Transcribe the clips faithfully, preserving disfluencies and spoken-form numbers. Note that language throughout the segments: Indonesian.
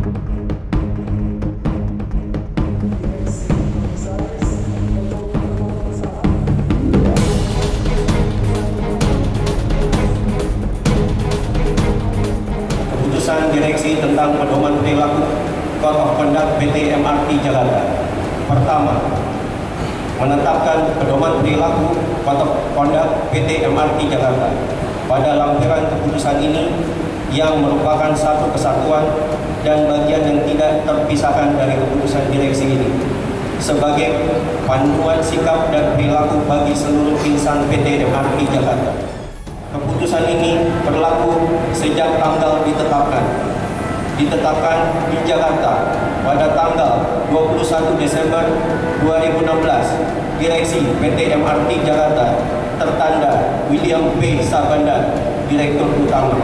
Keputusan direksi tentang pedoman perilaku Code of Conduct P T M R T Jakarta. Pertama, menetapkan pedoman perilaku Code of Conduct P T M R T Jakarta. Pada lampiran keputusan ini yang merupakan satu kesatuan dan bagian yang tidak terpisahkan dari keputusan direksi ini sebagai panduan sikap dan perilaku bagi seluruh insan P T M R T Jakarta. Keputusan ini berlaku sejak tanggal ditetapkan. Ditetapkan di Jakarta pada tanggal dua puluh satu Desember dua ribu enam belas. Direksi P T M R T Jakarta tertanda William P. Sabanda, Direktur Utama.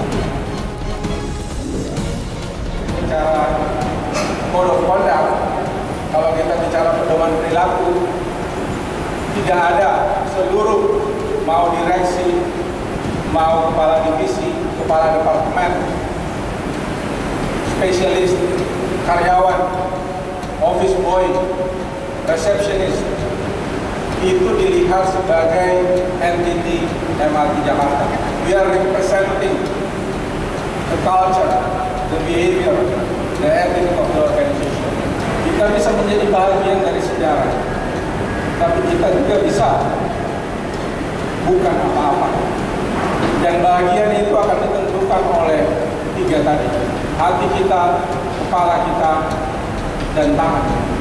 Bicara Code of Conduct, kalau kita bicara pedoman perilaku, tidak ada seluruh mau direksi, mau kepala divisi, kepala departemen, spesialis, karyawan, office boy, receptionist, itu dilihat sebagai entity M R T Jakarta. We are representing the culture, the behavior, the ethics of the organization. Kita bisa menjadi bagian dari sejarah, tapi kita juga bisa bukan apa-apa. Dan bagian itu akan ditentukan oleh tiga tadi: hati kita, kepala kita, dan tangan.